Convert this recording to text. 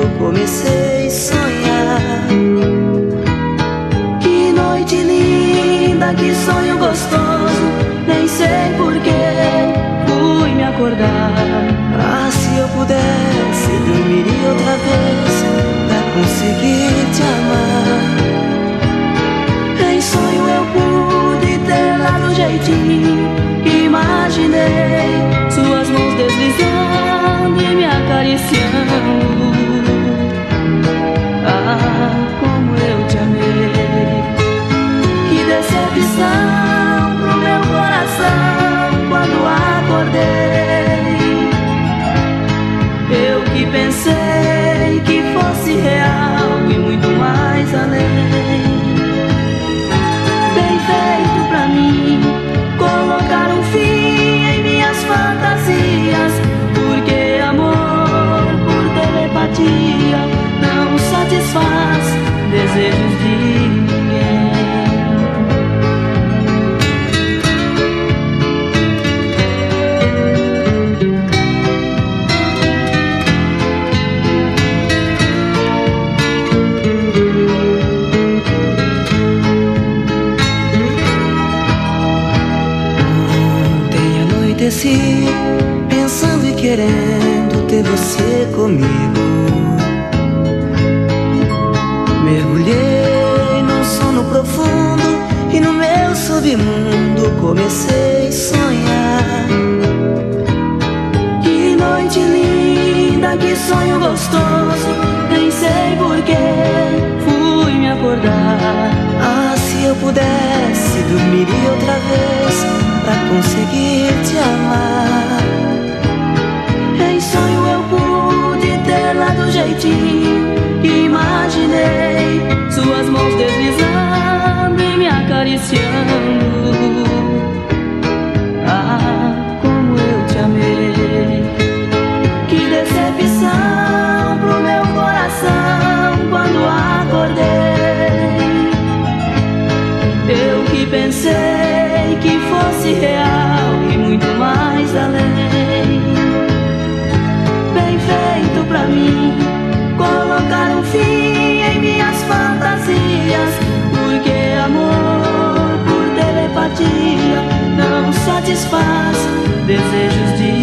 mundo comecei a sonhar. Que noite linda, que sonho gostoso, nem sei porquê fui me acordar. Ah, se eu pudesse, dormiria outra vez pra conseguir te amar. Em sonho eu pude ter lá do jeitinho que imaginei, suas mãos deslizando e me acariciando. Ah, como eu te amei. Que decepção pro meu coração quando acordei. Eu que pensei que fosse real e muito mais além. Bem feito pra mim colocar um fim em minhas fantasias, porque amor por telepatia não satisfaz desejos de ninguém. Anoiteci pensando e querendo ter você comigo. Mergulhei num sono profundo e no meu submundo comecei a sonhar. Que noite linda, que sonho gostoso, nem sei porquê fui me acordar. Ah, se eu pudesse, dormiria outra vez pra conseguir te amar. Em sonho eu pude ter lá do jeitinho que imaginei, suas mãos deslizando e me acariciando. Ah, como eu te amei. Que decepção pro meu coração quando acordei. Eu que pensei que fosse real e muito mais além. Bem feito pra mim colocar um fim em minhas fantasias, porque amor por telepatia não satisfaz desejos de